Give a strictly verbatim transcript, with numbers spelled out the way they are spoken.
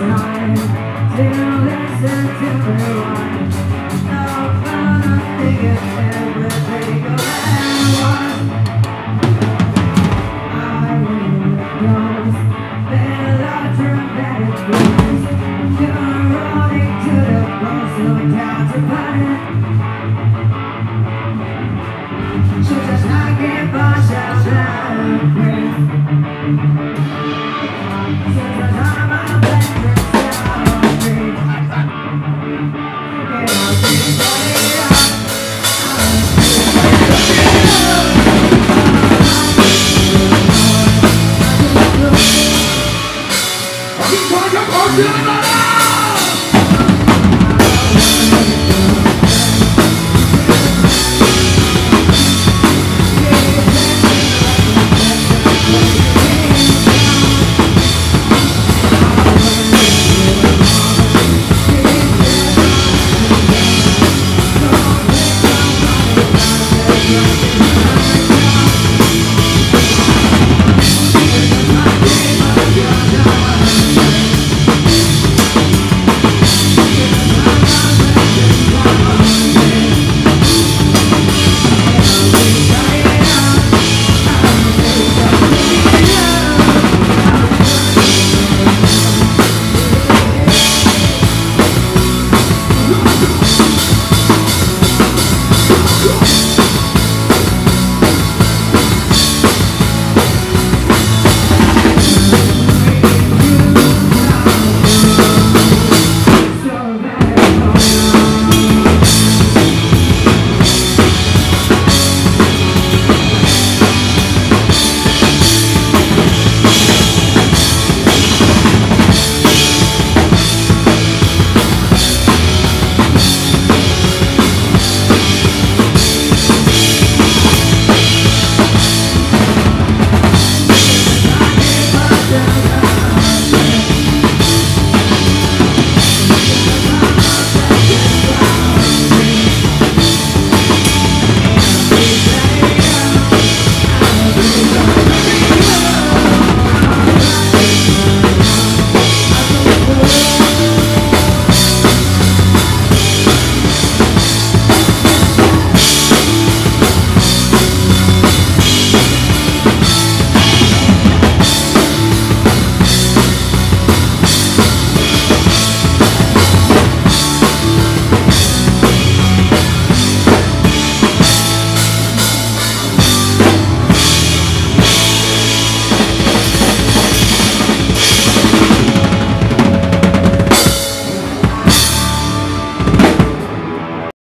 time to listen to rewind. No fun, I think it's everything I want. I will close, fill out dramatic blues. You're running to the post, no time to panic. So just not give ourselves a breath. Come on, come on,